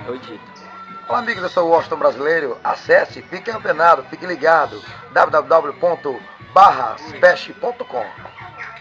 Eu dito. Olá, amigos, eu sou o Washington Brasileiro. Acesse, fique antenado, fique ligado. www.barraspeste.com